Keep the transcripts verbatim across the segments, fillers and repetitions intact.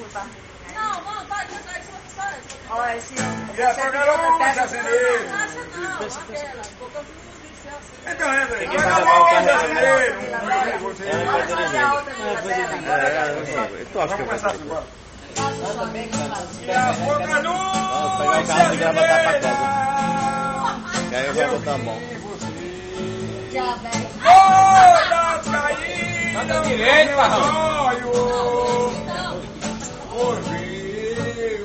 escutar. Não, não, vai, vai, vai, vai. Ó, esse... E a sua garota se acender. Acha não, aquela. Boca luz e se acender. Então entra aí. Quem Vai vai dar levar o uma carro se é acender. Vamos fazer a outra É, Vila Bela. tu acha Vamos que eu começar vou assim, bora. Também que faz. E a boca pegar o luz se carro e gravatar pra acender. Que aí eu vou botar a mão. Já, velho. Todas caídas Anda direito, Parrão. olhos. Ouvi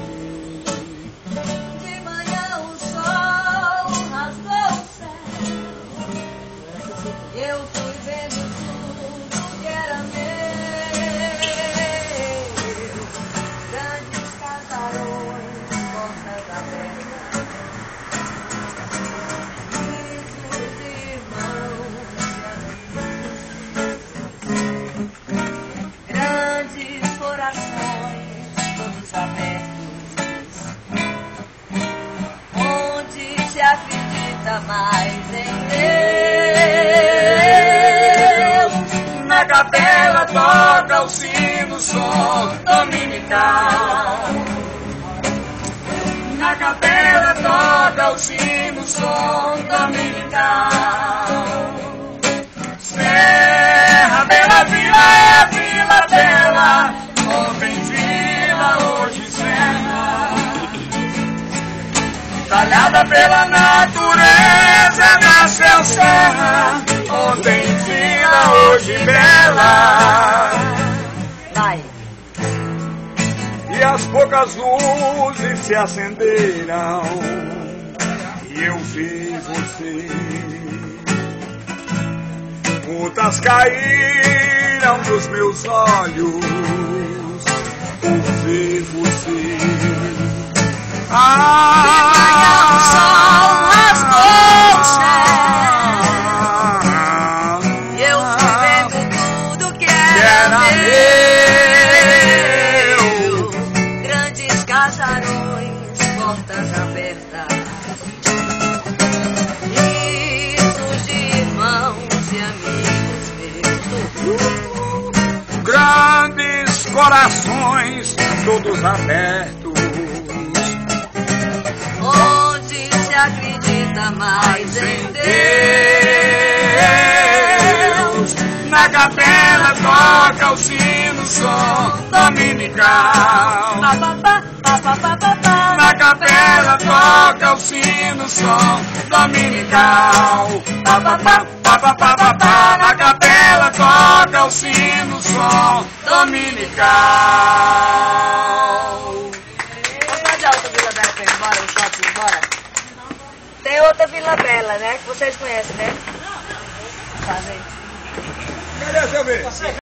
De manhã o sol rasgou o céu. Eu fui vendo tudo que era meu. Grandes casarões, portas abertas. Risos de irmãos e amigos. Grandes corações, todos abertos. Onde se acredita mais em Deus. na capela toca o sino, som dominical. Na capela toca o sino, som dominical. Serra Bela Vila é Vila Bela, ontem vila, hoje serra. Talhada pela natureza, nasceu serra, ontem vila, hoje bela. Vai. E as poucas luzes se acenderam, e eu vi você. Gotas caíram dos meus olhos, por ver você. Ah, o sol rasgou o céu. E eu fui vendo tudo que era meu. Grandes casarões, portas abertas. Risos de irmãos e amigos meus. Grandes corações, todos abertos. Onde se acredita mais em Deus. Na capela toca o sino, som dominical. Na capela toca o sino, som dominical. Na capela toca o sino, som dominical. Vamos fazer a outra Vila Bela pra ir embora, o shopping, bora? Tem outra Vila Bela, né? Que vocês conhecem, né? Faz aí. Cadê seu beijo?